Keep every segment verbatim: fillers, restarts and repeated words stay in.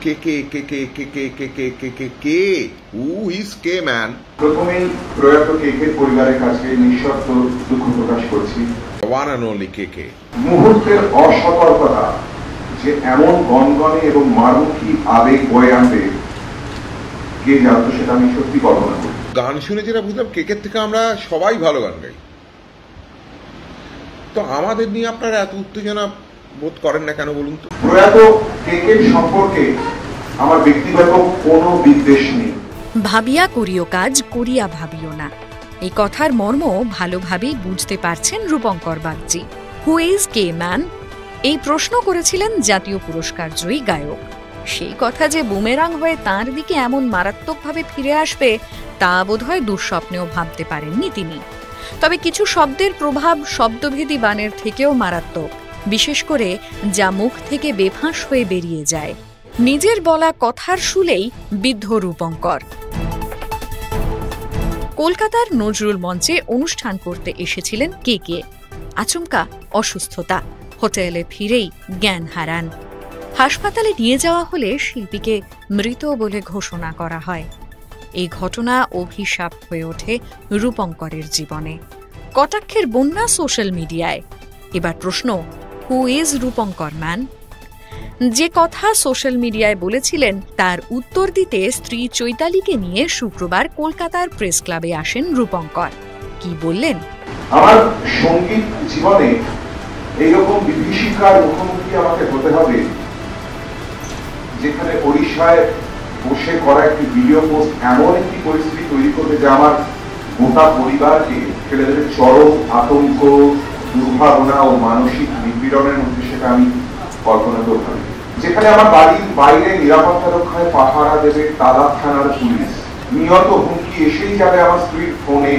K K K K K K K K K K K who is K man? প্রথমেই প্রয়াত কেকের পরিবারের কাছে নিঃশর্ত দুঃখ প্রকাশ করছি। One and only K K. মুহূর্তের অসতর্কতা যে এমন গনগনে এবং মারমুখী আবেগ বয়ে আনবে কে জানতো সেটা আমি সত্যি কল্পনা করি। গান শুনে যেটা বুঝলাম কেকের থেকে আমরা সবাই ভালো গান গাই, তো আমাদের নিয়ে আপনারা এত উত্তেজনা বোধ করেন না কেন বলুন তো? প্রয়াত কেকের সম্পর্কে আমার ব্যক্তিগত কোনো বিদ্বেষ নেই। ভাবিয়া করিও কাজ, করিয়া ভাবিও না, এই কথার মর্ম ভালোভাবেই বুঝতে পারছেন Rupankar Bagchi. Who is K man? এই প্রশ্ন করেছিলেন জাতীয় পুরস্কার জয়ী গায়ক। সেই কথা যে বুমেরাং হয়ে তাঁর দিকে এমন মারাত্মকভাবে ফিরে আসবে তা বোধহয় দুঃস্বপ্নেও ভাবতে পারেননি তিনি। তবে কিছু শব্দের প্রভাব শব্দভেদী বানের থেকেও মারাত্মক, বিশেষ করে যা মুখ থেকে বেফাঁস হয়ে বেরিয়ে যায়। নিজের বলা কথার শুলেই বিদ্ধ রূপঙ্কর। কলকাতার নজরুল মঞ্চে অনুষ্ঠান করতে এসেছিলেন কে কে। আচমকা অসুস্থতা, হোটেলে ফিরেই জ্ঞান হারান। হাসপাতালে নিয়ে যাওয়া হলে শিল্পীকে মৃত বলে ঘোষণা করা হয়। এই ঘটনা অভিশাপ হয়ে ওঠে রূপঙ্করের জীবনে। কটাক্ষের বন্যা সোশ্যাল মিডিয়ায়। এবার প্রশ্ন, হু ইজ রূপঙ্কর ম্যান? যে কথা সোশ্যাল মিডিয়ায় বলেছিলেন তার উত্তর দিতে স্ত্রী চৈতালিকে নিয়ে শুক্রবার কলকাতার প্রেস ক্লাবে আসেন রূপঙ্কর। কি বললেন? আমার সঙ্গীত জীবনে এইরকম বিভীষিকার মুখোমুখি আমাকে হতে হবে যেখানে ওড়িশায় বসে করা একটি ভিডিও পোস্ট এমন একটি পরিস্থিতি তৈরি করবে যা আমার গোটা পরিবারকে ফেলে দেবে চরম আতঙ্ক, দুর্ভাবনা ও মানসিক নিপীড়নের মধ্যে, সেটা আমি কল্পনা করতে পারি। যেখানে আমার বাড়ির বাইরে নিরাপত্তা রক্ষায় পাহারা দেবে তালা থানার পুলিশ, নিয়ত হুমকি এসেই যাবে আমার স্ত্রীর ফোনে।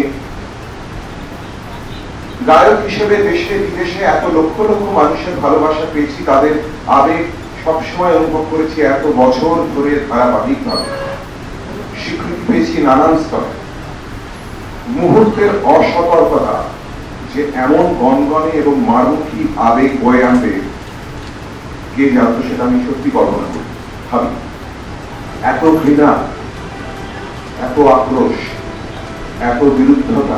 গায়ক হিসেবে দেশে বিদেশে এত লক্ষ লক্ষ মানুষের ভালোবাসা পেয়েছি, তাদের আবেগ সবসময় অনুভব করেছি এত বছর ধরে ধারাবাহিকভাবে, স্বীকৃতি পেয়েছি নানান স্তরে। মুহূর্তের অসতর্কতা যে এমন গনগনে এবং মারমুখী আবেগ বয়ে আনবে কে জানতো সেটা আমি সত্যি কল্পনা করি ভাবি। এত ঘৃণা, এত আক্রোশ, এত বিরুদ্ধতা,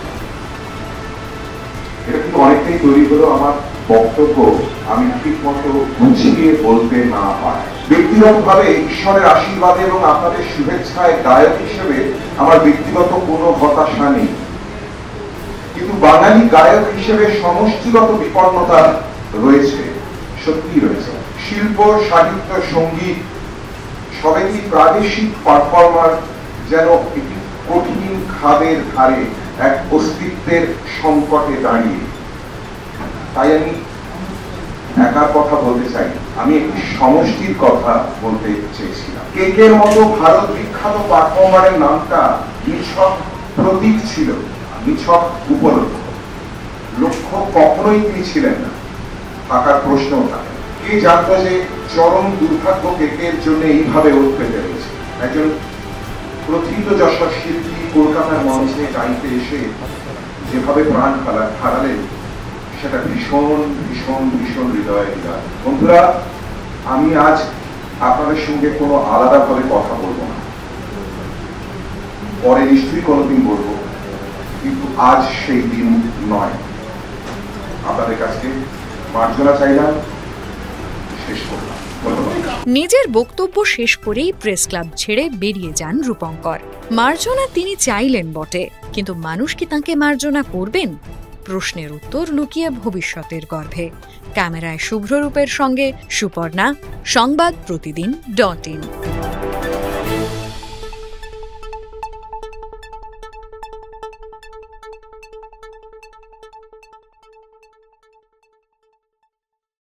এটা কিন্তু অনেকটাই তৈরি হলো আমার বক্তব্য আমি ঠিক মতো গুছিয়ে বলতে না পারি। ব্যক্তিগত ভাবে ঈশ্বরের আশীর্বাদে এবং আপনাদের শুভেচ্ছায় গায়ক হিসেবে আমার ব্যক্তিগত কোনো হতাশা নেই, কিন্তু বাঙালি গায়ক হিসেবে সমষ্টিগত বিপন্নতা রয়েছে, সত্যি রয়েছে। শিল্প, সাহিত্য, সঙ্গীত সবাই প্রাদেশিক পারফর্মার যেন একটি কঠিন খাদের ধারে এক অস্তিত্বের সংকটে দাঁড়িয়ে। তাই আমি একার কথা বলতে চাই, আমি একটি সমষ্টির কথা বলতে চেয়েছিলাম। কেকের মতো ভারত বিখ্যাত পারফর্মারের নামটা নিছক প্রতীক ছিল, নিছক উপলক্ষ। লক্ষ্য কখনোই তিনি ছিলেন না, থাকার প্রশ্নও থাকে। কে জানতো যে চরম দুর্ভাগ্য কেকের জন্য এইভাবে উঠতে পেরেছে। একজন প্রথিত যশা শিল্পী কলকাতার মঞ্চে গাইতে এসে যেভাবে প্রাণ হারালেন সেটা ভীষণ ভীষণ ভীষণ হৃদয় বিদার। বন্ধুরা, আমি আজ আপনাদের সঙ্গে কোনো আলাদাভাবে কথা বলবো না, পরে নিশ্চয়ই কোনোদিন বলবো, কিন্তু আজ সেই দিন নয়। আপনাদের কাছে মার্জনা চাইলাম, শেষ করলাম। নিজের বক্তব্য শেষ করেই প্রেস ক্লাব ছেড়ে বেরিয়ে যান রূপঙ্কর। মার্জনা তিনি চাইলেন বটে, কিন্তু মানুষ কি তাঁকে মার্জনা করবেন? প্রশ্নের উত্তর লুকিয়ে ভবিষ্যতের গর্ভে। ক্যামেরায় শুভ্ররূপের সঙ্গে সুপর্ণা, সংবাদ প্রতিদিন ডট ইন।